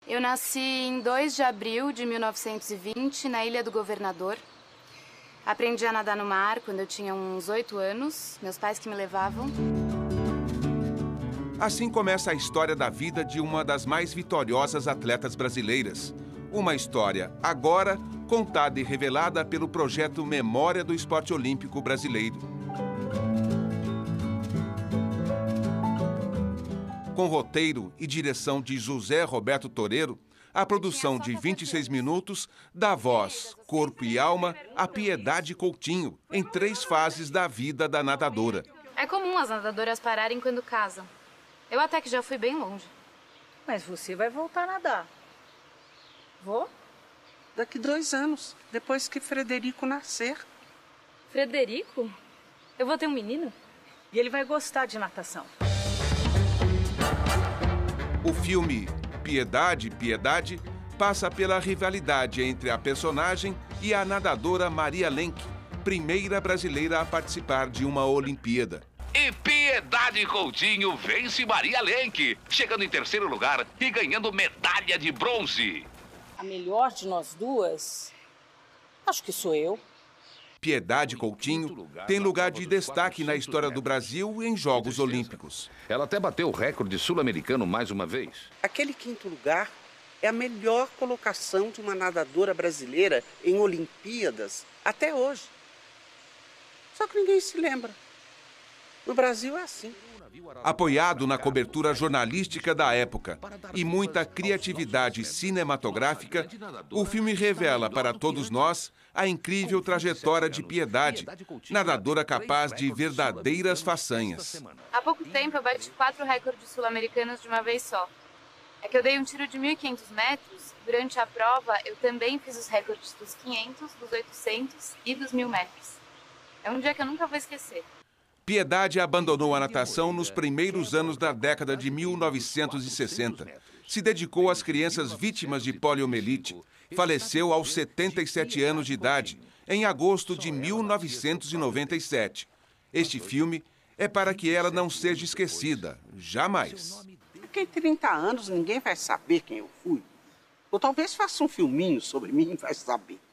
Eu nasci em 2 de abril de 1920, na Ilha do Governador. Aprendi a nadar no mar quando eu tinha uns 8 anos, meus pais que me levavam. Assim começa a história da vida de uma das mais vitoriosas atletas brasileiras. Uma história, agora, contada e revelada pelo projeto Memória do Esporte Olímpico Brasileiro. Com roteiro e direção de José Roberto Toreiro, a produção de 26 minutos dá voz, corpo e alma a Piedade Coutinho, em 3 fases da vida da nadadora. É comum as nadadoras pararem quando casam. Eu até que já fui bem longe. Mas você vai voltar a nadar. Vou? Daqui 2 anos, depois que Frederico nascer. Frederico? Eu vou ter um menino? E ele vai gostar de natação. O filme Piedade, Piedade passa pela rivalidade entre a personagem e a nadadora Maria Lenk, primeira brasileira a participar de uma Olimpíada. E Piedade Coutinho vence Maria Lenk, chegando em 3º lugar e ganhando medalha de bronze. A melhor de nós duas, acho que sou eu. Piedade Coutinho tem lugar de destaque na história do Brasil em Jogos Olímpicos. Ela até bateu o recorde sul-americano mais uma vez. Aquele 5º lugar é a melhor colocação de uma nadadora brasileira em Olimpíadas até hoje. Só que ninguém se lembra. No Brasil é assim. Apoiado na cobertura jornalística da época e muita criatividade cinematográfica, o filme revela para todos nós a incrível trajetória de Piedade, nadadora capaz de verdadeiras façanhas. Há pouco tempo eu bati 4 recordes sul-americanos de uma vez só. É que eu dei um tiro de 1.500 metros. Durante a prova, eu também fiz os recordes dos 500, dos 800 e dos 1.000 metros. É um dia que eu nunca vou esquecer. Piedade abandonou a natação nos primeiros anos da década de 1960. Se dedicou às crianças vítimas de poliomielite. Faleceu aos 77 anos de idade, em agosto de 1997. Este filme é para que ela não seja esquecida, jamais. Daqui a 30 anos ninguém vai saber quem eu fui. Ou talvez faça um filminho sobre mim e vai saber.